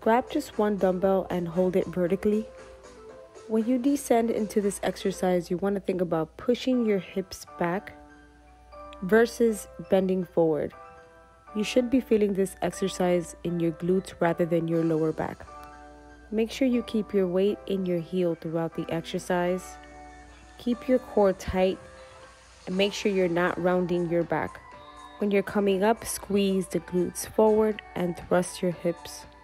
Grab just one dumbbell and hold it vertically. When you descend into this exercise, you want to think about pushing your hips back versus bending forward. You should be feeling this exercise in your glutes rather than your lower back. Make sure you keep your weight in your heel throughout the exercise. Keep your core tight and make sure you're not rounding your back. When you're coming up, squeeze the glutes forward and thrust your hips.